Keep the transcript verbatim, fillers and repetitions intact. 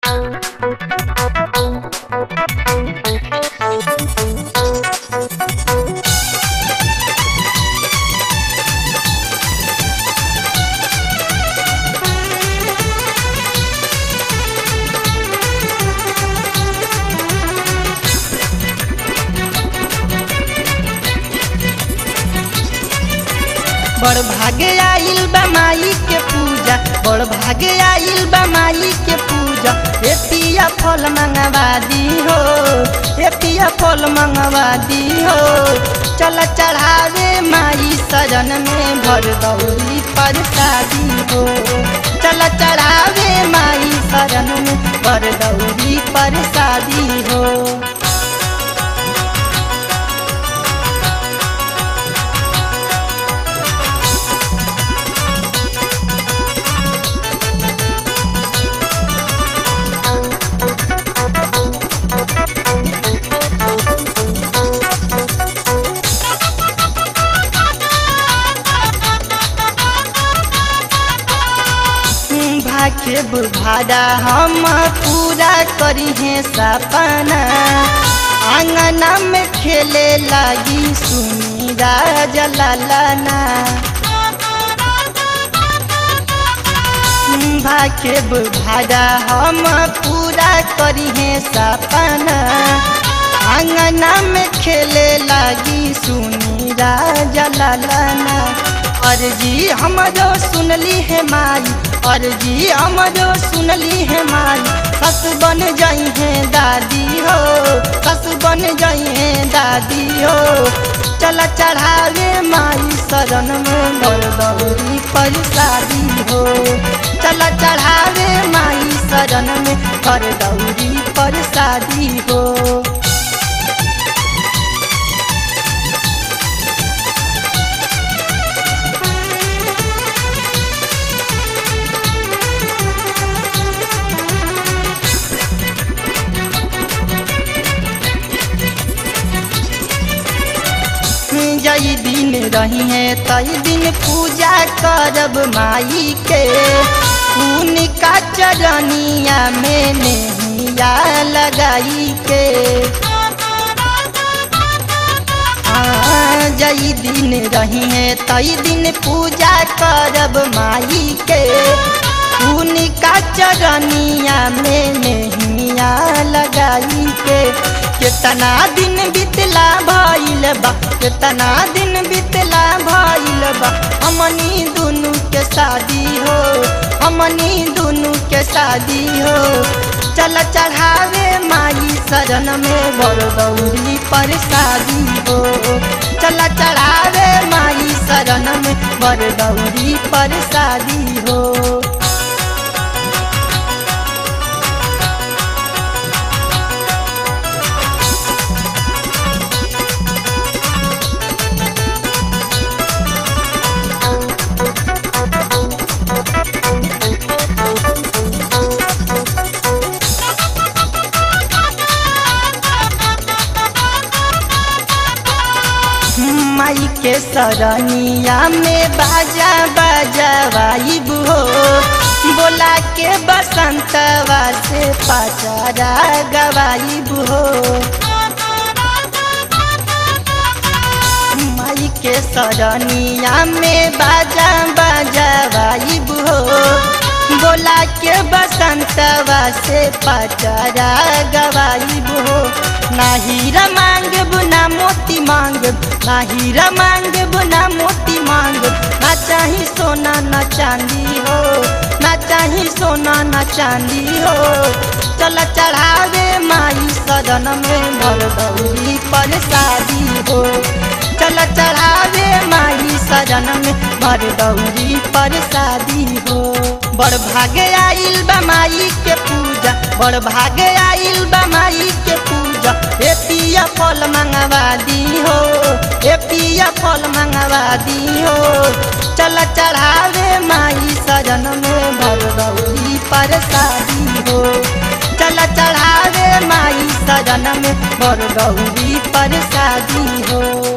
बड़ भागे आइल बा माई के पूजा, बड़ भागे आइल बा माई के पूजा। ए पिया फल मंगवा दी हो, ए पिया फल मंगवा दी हो। चल चढ़ावे माई शरण में भर दौरी परसादी हो। चल चढ़ावे माई शरण में भर दौरी परसादी हो। के बुभादा हम पूरा करी है सपना। आंगना में खेले लगी सुनी राजा लालाना। भाके बुभादा हम पूरा करी है सपना। आंगना में खेले लगी सुनी राजा लालाना। अर्जी हमरो सुनली है माई, अर्जी हमरो सुनली है माई। सस बन जाई है दादी हो, सस बन जाई है दादी हो। चल चढ़ावे माई शरण में भर दौरी परसादी हो। चल चढ़ावे माई शरण में भर दौरी परसादी हो। जई दिन रही है तई दिन पूजा करब माई के। उनका चरनिया में नैया लगाई के। जई दिन रही है तई दिन पूजा करब माई के। उनका चरनिया में नैया लगाई के। कितना दिन बितला भइल बा, कितना दिन बितला भइल बा। हमनी दोनों के शादी हो, हमनी दोनों के शादी हो। चल चढ़ावे माई शरण में भर दौरी परसादी हो। चल चढ़ावे माई शरण में भर दौरी परसादी हो। माई के शरणिया में बाजा बजवाइब हो। बोला के बसंतवा से पचारा गवाइब हो। माई के शरणिया में बाजा बजवाइब हो। बोला के बसंतवा से पचारा गवाइब हो। ना हीरा मांगब ना मोती मांगब, ना हीरा मांगब ना मोती मांगब। ना चाही सोना ना चांदी हो, ना चाही सोना ना चांदी हो। चल चढ़ावे माई शरण में भर दौरी परसादी हो। चल चढ़ावे माई शरण में भर दौरी परसादी हो। बड़ भागे आइल बा माई के पूजा, बड़ भागे आइल बा माई के पूजा। ए पिया फल मंगवा दी हो, ए पिया फल मंगवा दी हो। चल चढ़ावे माई शरण में भर दौरी परसादी हो। चल चढ़ावे माई शरण में भर दौरी परसादी हो।